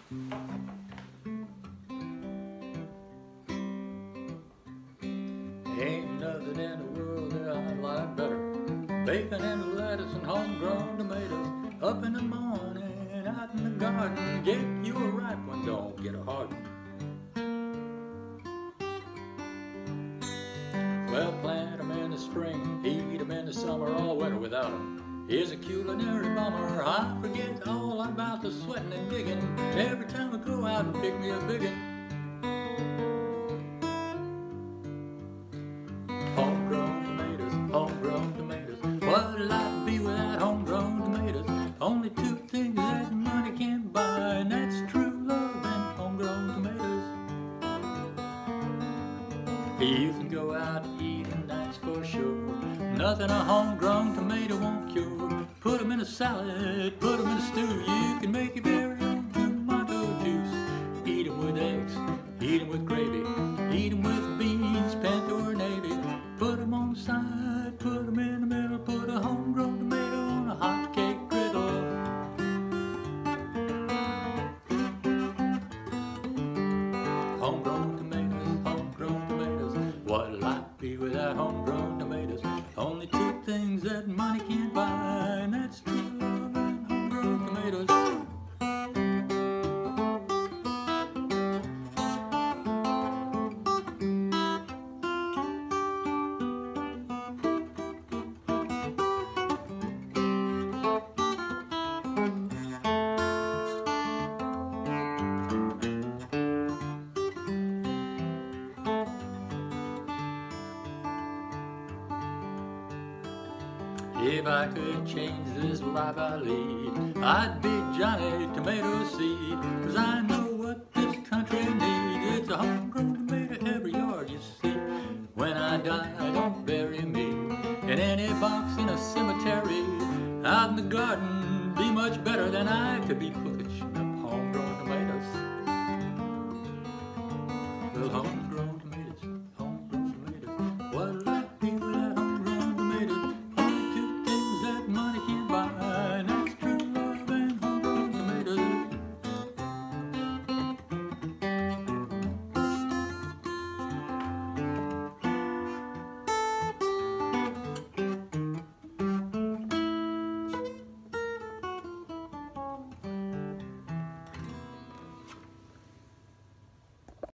Ain't nothing in the world that I like better. Bacon and lettuce and homegrown tomatoes. Up in the morning, out in the garden. Get you a ripe one, don't get a hard one. Well, plant 'em in the spring, eat 'em in the summer, all winter without 'em. Here's a culinary bummer. I forget all about the sweating and digging every time I go out and pick me a biggin. Homegrown tomatoes, homegrown tomatoes. What'll life be without homegrown tomatoes? Only two things that money can't buy, and that's true love and homegrown tomatoes. You can go out and eat, and that's for sure. Nothing a homegrown tomato won't cure. Put 'em in a salad, put 'em in a stew. You can make your very own tomato juice. Eat 'em with eggs, eat 'em with gravy, eat 'em with beans, pinto or navy. Put 'em on the side, put 'em in the middle. Put a homegrown tomato on a hot cake griddle. Homegrown tomatoes, homegrown tomatoes. What'll life be without homegrown tomatoes? Only two things that money can't buy, and that's true love and homegrown tomatoes. If I could change this life I lead, I'd be Johnny Tomato Seed. 'Cause I know what this country needs. It's a homegrown tomato every yard you see. When I die, don't bury me in any box in a cemetery. Out in the garden, be much better than I could be put.